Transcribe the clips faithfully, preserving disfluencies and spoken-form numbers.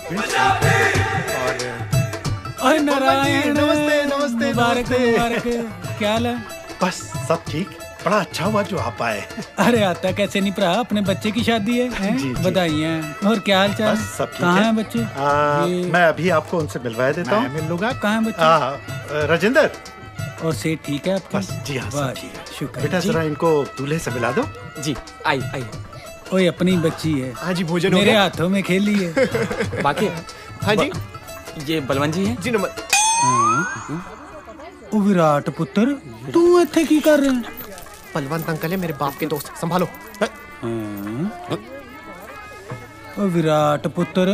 और नारायण, नमस्ते नमस्ते मुबारक मुबारक। क्या हाल है? बस सब ठीक। बड़ा अच्छा हुआ जो आप आए। अरे आता कैसे नहीं भरा, अपने बच्चे की शादी है, है? जी, जी। बधाइयाँ। और क्या हाल चाल? बस सब ठीक कहाँ है। हैं बच्चे? आ, ये- मैं अभी आपको उनसे मिलवा देता हूँ। मैं मिल लूंगा। कहाँ हैं बच्चे? आ, राजेंद्र। और सेठ ठीक है आपका? बस जी हाँ, सब वाह, ठीक है। शुक्र। बेटा जी। जरा इनको दूल्हे से मिला दो। जी आई आई। ओए अपनी बच्ची है। हाँ जी, भोजन हो मेरे गया? हाथों में खेली है। बाकी हाँ जी, ये बलवंत जी हैं जी। नमस्ते। ओ विराट पुत्र, तू इत्थे की कर रहे हैं? बलवंत अंकल है मेरे बाप के दोस्त, संभालो। ओ विराट पुत्र,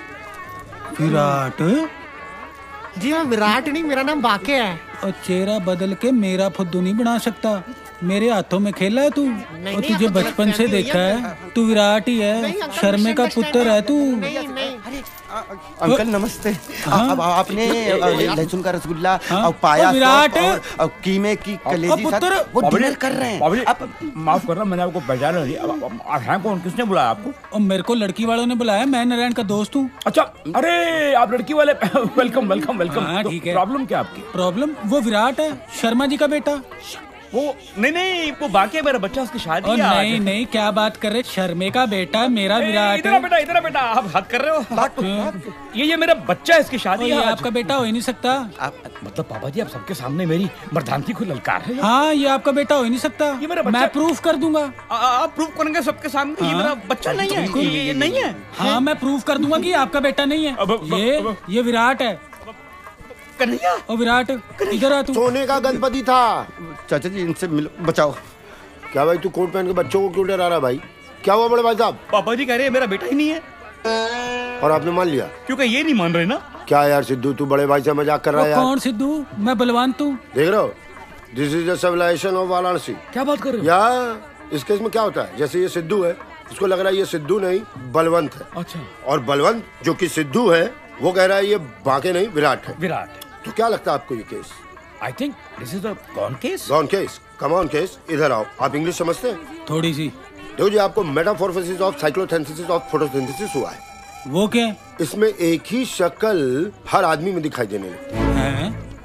विराट जी मैं विराट नहीं, मेरा नाम बाके है। और चेहरा बदल के मेरा फुद्दू नहीं बना सकता। मेरे हाथों में खेला है तू। नहीं, और नहीं, तुझे आप तो बचपन गलत से फहमी देखा है। है, तू विराट ही नहीं, है, अंकल, शर्मे का पुत्र है तू। नहीं नहीं। अंकल नमस्ते। हाँ? अब आपने लहसुन का रसगुल्ला हाँ? और पाया ओ विराट! और, और कीमे की कलेजी पुत्र! साथ वो बाबूजी, डिनर कर रहे हैं। बाबूजी, अब माफ करना, मैंने आपको पहचाना नहीं। अब- अब- आप हैं कौन? किसने बुलाया आपको? और मेरे को लड़की वालों ने बुलाया, मैं नारायण का दोस्त हूँ। अच्छा, अरे आप लड़की वाले। Welcome welcome welcome. हाँ, ठीक है। प्रॉब्लम क्या आपकी? प्रॉब्लम? वो विराट है, शर्मा जी का बेटा। वो नहीं नहीं, वो बाकी है मेरा बच्चा, उसकी शादी और है आज। नहीं नहीं, क्या बात कर रहे? शर्मे का बेटा मेरा ए, विराट इधर आ बेटा, इधर आ बेटा, आप हद कर रहे हो। ये ये मेरा बच्चा है, इसकी शादी ये है आज। आपका बेटा हो ही नहीं सकता। मतलब पापा जी, आप सबके सामने मेरी मर्दानगी को ललकार रहे हो। हाँ, ये आपका बेटा हो ही नहीं सकता। ये मेरा बच्चा- मैं प्रूफ कर दूंगा। आ- आप प्रूफ करेंगे सबके सामने? ये हाँ। मेरा बच्चा नहीं है, बिल्कुल। ये ये नहीं है। हाँ, मैं प्रूफ कर दूंगा कि आपका बेटा नहीं है। अब- अब- ये अब- ये विराट है। कन्हैया, ओ विराट, इधर आ तू। सोने का गणपति था। चाचा जी इनसे मिलो, बचाओ। क्या भाई तू कोट पहन के बच्चों को क्यों डरा रहा है भाई? क्या हुआ बड़े भाई साहब? पापा जी कह रहे हैं मेरा बेटा ही नहीं है, और आपने मान लिया? क्योंकि ये नहीं मान रहे ना। क्या यार सिद्धू, तू बड़े भाई से मजाक कर रहा ओ, है यार? कौन सिद्धू? मैं बलवंत हूँ। देख रहे हो, this is the civilization of Varanasi. क्या बात कर रहे हो? या इस केस में क्या होता है, जैसे ये सिद्धू है, इसको लग रहा है ये सिद्धू नहीं बलवंत है, अच्छा, और बलवंत जो कि सिद्धू है वो कह रहा है ये बाके नहीं विराट है। विराट। तो क्या लगता है आपको ये case? I think this is a gone case. Gone case? Come on case, इधर आओ। आप इंग्लिश समझते हैं? थोड़ी सी। देखो जी, आपको metamorphosis of cyclosynthesis of photosynthesis हुआ है। वो क्या इसमें एक ही शक्ल हर आदमी में दिखाई देने लगती है। है?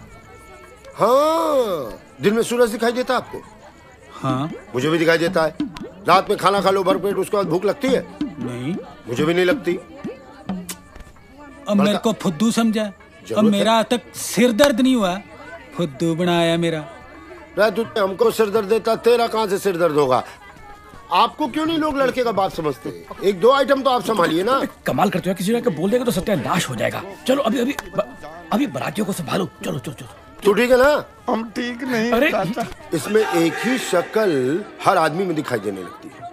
हाँ, दिन में सूरज दिखाई देता है आपको? हाँ। मुझे भी दिखाई देता है। रात में खाना खा लो भरपेट, उसके बाद भूख लगती है? नहीं। मुझे भी नहीं लगती। अब मेरे को फुद्दू समझा, और मेरा आज तक सिर दर्द नहीं हुआ, फुद्दू बनाया मेरा। तू हमको सिर दर्द देता, तेरा कहाँ से सिर दर्द होगा? आपको क्यों नहीं लोग लड़के का बाप समझते? एक दो आइटम तो आप संभालिए ना। कमाल करते हो, किसी ने बोल देगा तो सत्यानाश हो जाएगा। चलो अभी अभी अभी बारातियों को संभालो। चलो चलो चलो। तू ठीक है ना? हम ठीक नहीं। अरे इसमें एक ही शक्ल हर आदमी में दिखाई देने लगती है।